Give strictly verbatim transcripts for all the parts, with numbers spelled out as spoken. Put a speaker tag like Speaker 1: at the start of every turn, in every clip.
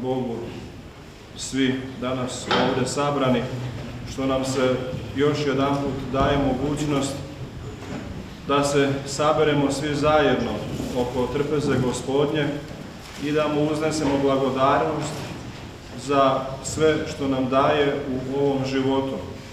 Speaker 1: Bogu svi danas ovdje sabrani, što nam se još jedanput daje mogućnost da se saberemo svi zajedno oko trpeze Gospodnje i da mu uznesemo blagodarnost za sve što nam daje u ovom životu.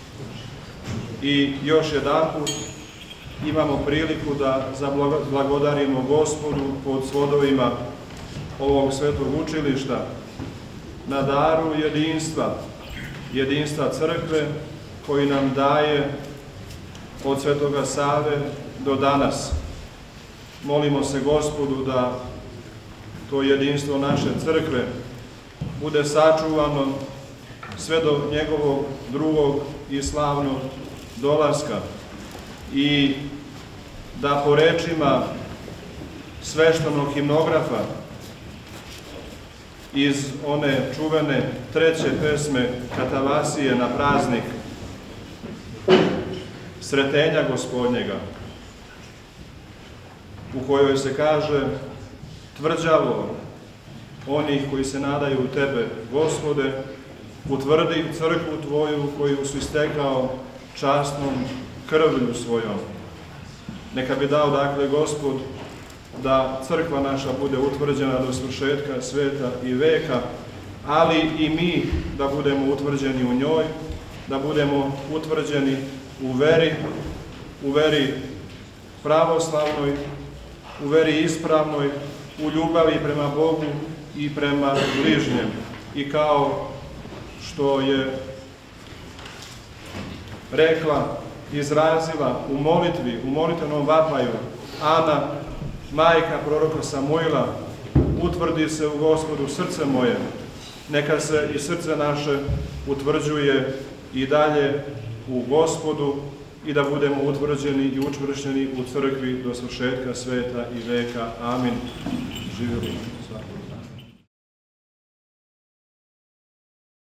Speaker 1: I još jedanput imamo priliku da zablagodarimo Gospodu pod svodovima ovog svetog učilišta na daru jedinstva, jedinstva crkve koji nam daje od Svetoga Save do danas. Molimo se Gospodu da to jedinstvo naše crkve bude sačuvano sve do njegovog drugog i slavnog dolaska i da po rečima sveštenog himnografa iz one čuvene treće pesme Katavasije na praznik Sretenja Gospodnjega, u kojoj se kaže: tvrđavo onih koji se nadaju u Tebe, Gospode, utvrdi crkvu Tvoju koju si stekao časnom krvlju svojom. Neka bi dao, dakle, Gospod, da crkva naša bude utvrđena do svršetka sveta i veka, ali i mi da budemo utvrđeni u njoj, da budemo utvrđeni u veri, u veri pravoslavnoj, u veri ispravnoj, u ljubavi prema Bogu i prema bližnjem. I kao što je rekla, izrazila u molitvi, u molitvenom vapaju Ana, majka proroka Samuila: utvrdi se u Gospodu srce moje. Neka se i srce naše utvrđuje i dalje u Gospodu i da budemo utvrđeni i učvršćeni u crkvi do svršetka sveta i veka. Amin. Živjeli.